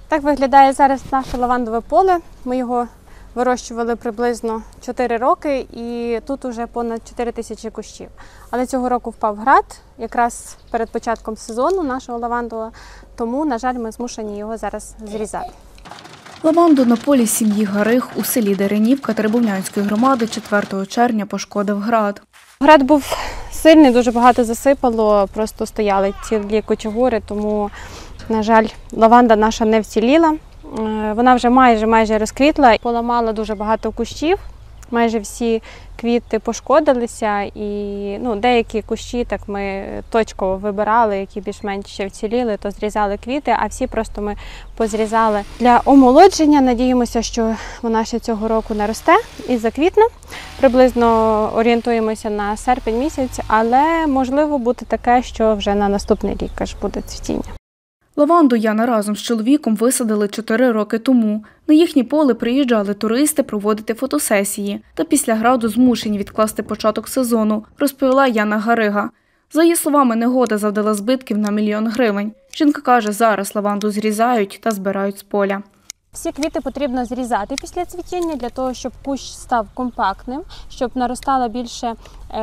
Так виглядає зараз наше лавандове поле. Ми його вирощували приблизно 4 роки і тут вже понад 4 тисячі кущів. Але цього року впав град, якраз перед початком сезону нашого лавандового, тому, на жаль, ми змушені його зараз зрізати. Лаванду на полі сім'ї Гариг у селі Деренівка Теребовлянської громади 4 червня пошкодив град. Град був сильний, дуже багато засипало, просто стояли цілі кучугури, тому, на жаль, лаванда наша не вціліла. Вона вже майже розквітла, поламала дуже багато кущів, майже всі квіти пошкодилися і деякі кущі так ми точково вибирали, які більш-менш ще вціліли, то зрізали квіти, а всі просто ми позрізали для омолодження. Надіємося, що вона ще цього року наросте і заквітне. Приблизно орієнтуємося на серпень місяць, але можливо бути таке, що вже на наступний рік аж буде цвітіння. Лаванду Яна разом з чоловіком висадили 4 роки тому. На їхнє поле приїжджали туристи проводити фотосесії. Та після граду змушені відкласти початок сезону, розповіла Яна Гарига. За її словами, негода завдала збитків на 1 мільйон гривень. Жінка каже, зараз лаванду зрізають та збирають з поля. Всі квіти потрібно зрізати після цвітіння, для того, щоб кущ став компактним, щоб наростала більше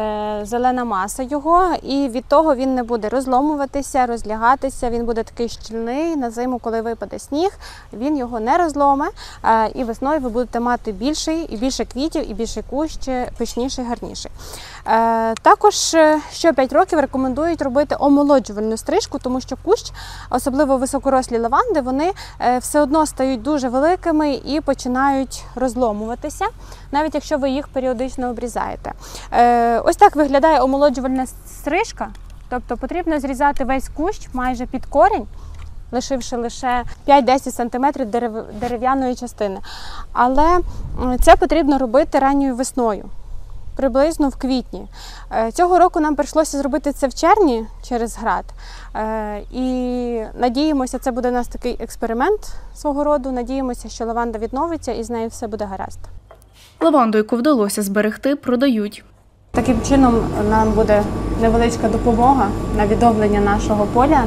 зелена маса його, і від того він не буде розломуватися, розлягатися, він буде такий щільний. На зиму, коли випаде сніг, він його не розломе, і весною ви будете мати більше квітів, і більший кущ, пишніший, гарніший. Також що 5 років рекомендують робити омолоджувальну стрижку, тому що кущ, особливо високорослі лаванди, вони все одно стають дуже великими і починають розломуватися, навіть якщо ви їх періодично обрізаєте. Ось так виглядає омолоджувальна стрижка, тобто потрібно зрізати весь кущ майже під корінь, лишивши лише 5-10 см дерев'яної частини. Але це потрібно робити ранньою весною, приблизно в квітні. Цього року нам прийшлося зробити це в червні через град. І надіємося, це буде у нас такий експеримент свого роду, надіємося, що лаванда відновиться і з нею все буде гаразд. Лаванду, яку вдалося зберегти, продають. Таким чином нам буде невеличка допомога на відновлення нашого поля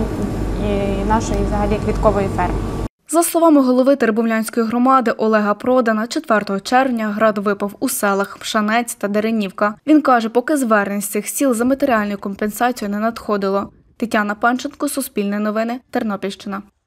і нашої взагалі квіткової ферми. За словами голови Теребовлянської громади Олега Продана, 4 червня град випав у селах Пшанець та Деренівка. Він каже, поки звернень з цих сіл за матеріальною компенсацією не надходило. Тетяна Панченко, Суспільне новини, Тернопільщина.